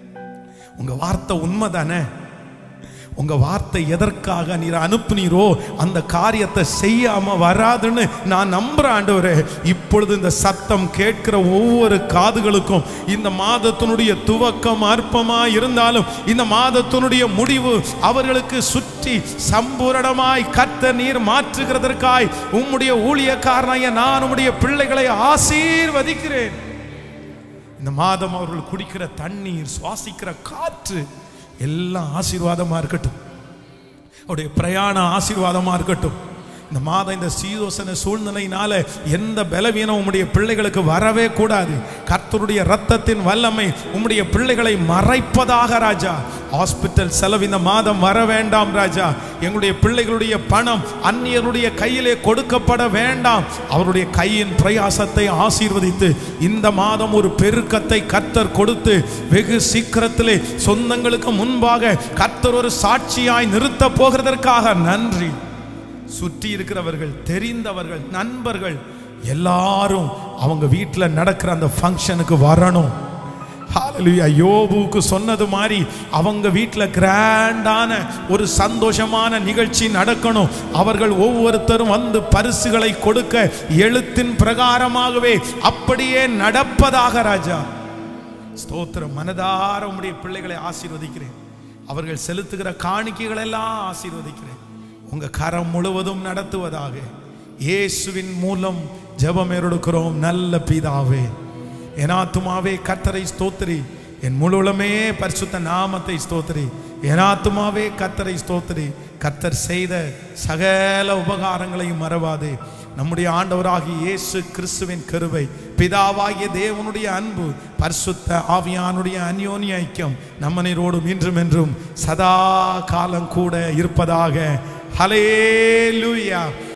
உங்க வார்த்தை உண்மைதானே? உங்க வார்த்தை எதற்காக நீர் அனுப்புனீரோ அந்த காரியத்தை செய்யாம வராதுன்னு நான் நம்புறேன் ஆண்டவரே. இப்பொழுது இந்த சத்தம் கேட்கிற ஒவ்வொரு காதுகளுக்கும் இந்த மாதத்தினுடைய துவக்கம் அற்பமா இருந்தாலும் இந்த மாதத்தினுடைய முடிவு அவர்களுக்கு சுற்றி சம்பூரணமாய் கர்த்தர் நீர் மாற்றுகிறதற்காய் உம்முடைய ஊழியக்காரனாகிய நான் உம்முடைய பிள்ளைகளை ஆசீர்வதிக்கிறேன். இந்த மாதம் அவர்கள் குடிக்கிற தண்ணீர், சுவாசிக்கிற காற்று எல்லாம் ஆசீர்வாதமா இருக்கட்டும். அவருடைய பிரயாணம் ஆசீர்வாதமா இருக்கட்டும். இந்த மாதம் இந்த சீதோசன சூழ்நிலையினால எந்த பலவீனம் உம்முடைய பிள்ளைகளுக்கு வரவே கூடாது. கர்த்தருடைய இரத்தத்தின் வல்லமை உம்முடைய பிள்ளைகளை மறைப்பதாக ராஜா. ஹாஸ்பிட்டல் செலவு இந்த மாதம் வர வேண்டாம் ராஜா. எங்களுடைய பிள்ளைகளுடைய பணம் அந்நியருடைய கையிலே கொடுக்கப்பட வேண்டாம். அவருடைய கையின் பிரயாசத்தை ஆசீர்வதித்து இந்த மாதம் ஒரு பெருக்கத்தை கர்த்தர் கொடுத்து வெகு சீக்கிரத்திலே சொந்தங்களுக்கு முன்பாக கர்த்தர் ஒரு சாட்சியாய் நிறுத்த போகிறதற்காக நன்றி. சுற்றி இருக்கிறவர்கள், தெரிந்தவர்கள், நண்பர்கள் எல்லாரும் அவங்க வீட்டில் நடக்கிற அந்த ஃபங்க்ஷனுக்கு வரணும். ஹல்லேலூயா. யோபுக்கு சொன்னது மாதிரி அவங்க வீட்டில் கிராண்டான ஒரு சந்தோஷமான நிகழ்ச்சி நடக்கணும். அவர்கள் ஒவ்வொருத்தரும் வந்து பரிசுகளை கொடுக்க எழுத்தின் பிரகாரமாகவே அப்படியே நடப்பதாக ராஜா. ஸ்தோத்திரம். மனதார உம்முடைய பிள்ளைகளை ஆசீர்வதிக்கிறேன். அவர்கள் செலுத்துகிற காணிக்கைகள் எல்லாம் ஆசீர்வதிக்கிறேன். உங்க கரம் முழுவதும் நடத்துவதாக. இயேசுவின் மூலம் ஜெபம் எடுக்கிறோம் நல்ல பிதாவே. என் ஆத்துமாவே கர்த்தரை ஸ்தோத்திரி, என் முழுவதுமே பரிசுத்த நாமத்தை ஸ்தோத்திரி. என் ஆத்துமாவே கர்த்தரை ஸ்தோத்திரி. கர்த்தர் செய்த சகல உபகாரங்களையும் மறவாதே. நம்முடைய ஆண்டவராகிய இயேசு கிறிஸ்துவின் கிருபை, பிதாவாகிய தேவனுடைய அன்பு, பரிசுத்த ஆவியானுடைய அந்யோன்ய ஐக்கியம் நம்மனரோடும் இன்றும் என்றும் சதா காலம் கூட இருப்பதாக. ஹல்லேலூயா.